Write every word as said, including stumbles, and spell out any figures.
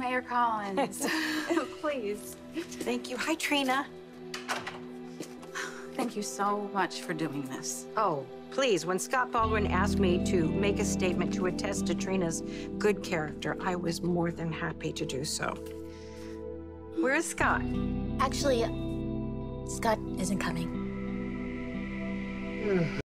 Mayor Collins. Please. Thank you. Hi, Trina. Thank you so much for doing this. Oh, please, when Scott Baldwin asked me to make a statement to attest to Trina's good character, I was more than happy to do so. Where is Scott? Actually, Scott isn't coming.